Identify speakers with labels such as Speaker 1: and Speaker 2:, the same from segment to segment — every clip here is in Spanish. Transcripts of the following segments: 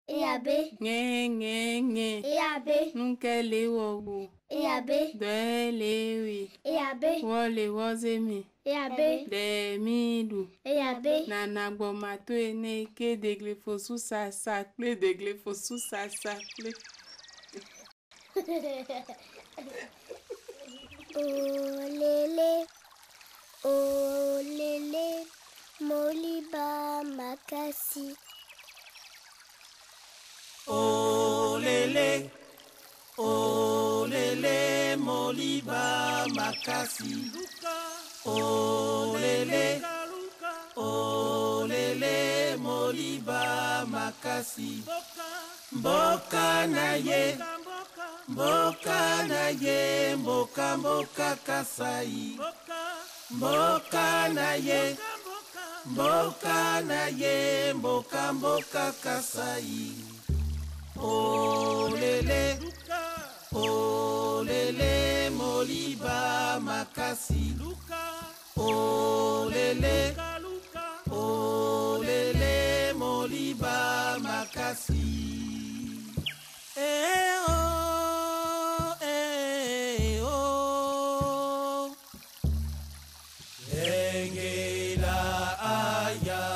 Speaker 1: Eabe.
Speaker 2: Nge.
Speaker 1: Eabe.
Speaker 2: Nunkele wowo.
Speaker 1: Eabe.
Speaker 2: Dwelewi.
Speaker 1: Eabe.
Speaker 2: Wole wozemi.
Speaker 1: Eabe.
Speaker 2: Demidu.
Speaker 1: Eabe.
Speaker 2: Nanagbo mato ene ke degle fosu sakle degle fosu sakle.
Speaker 1: Olele. Olele. Moliba makasi.
Speaker 3: Olele, olele, moliba makasi. Olele, olele, moliba makasi. Mboka na ye, mboka na ye, mboka mboka kasai. Mboka na ye, mboka na ye, mboka mboka kasai. Olele, olele, moliba makasi. Olele, olele, moliba makasi. Oh, oh. Engela aya.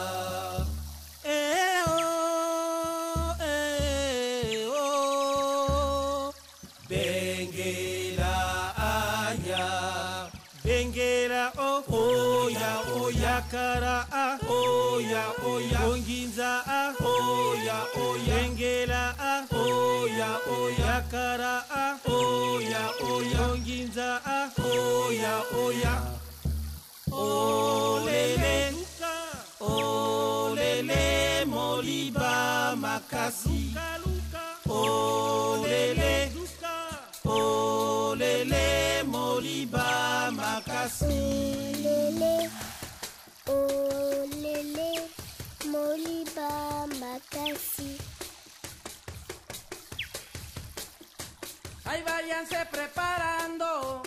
Speaker 3: Bengera oya oya kara oya oya onginza oya oya bengera oya oya kara oya oya onginza oya oya olele olele moliba makasi olele olele moliba makasi.
Speaker 1: Olele, moliba makasi.
Speaker 4: Ahí váyanse preparando,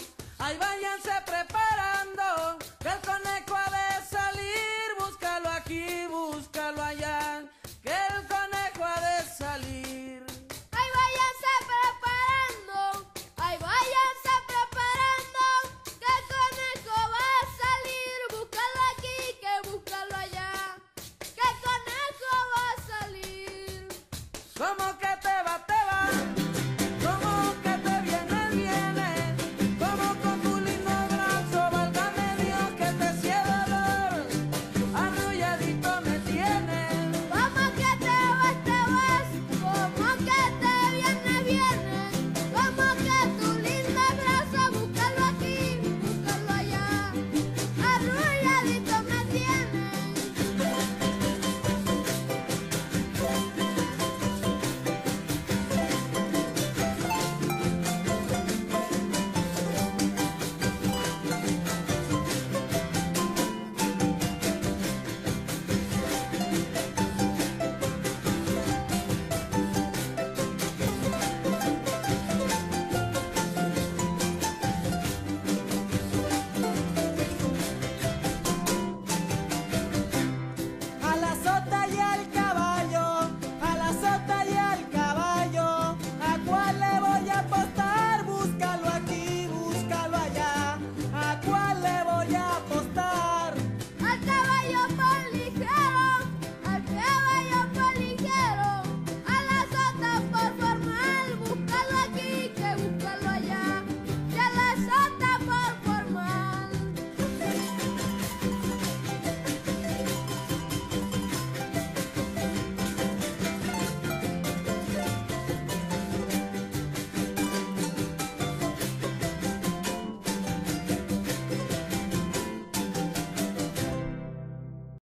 Speaker 4: que el conejo ha de salir, búscalo aquí, búscalo allá, que el conejo ha de salir.
Speaker 1: Ahí váyanse preparando, que el conejo va a salir, búscalo aquí, que búscalo allá, que el conejo va a salir.
Speaker 4: Como que